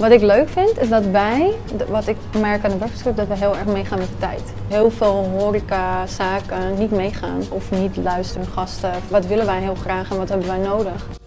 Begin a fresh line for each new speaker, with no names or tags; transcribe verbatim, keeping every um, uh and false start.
Wat ik leuk vind is dat wij, wat ik merk aan de Breakfast Club, dat we heel erg meegaan met de tijd. Heel veel horecazaken niet meegaan of niet luisteren, gasten. Wat willen wij heel graag en wat hebben wij nodig?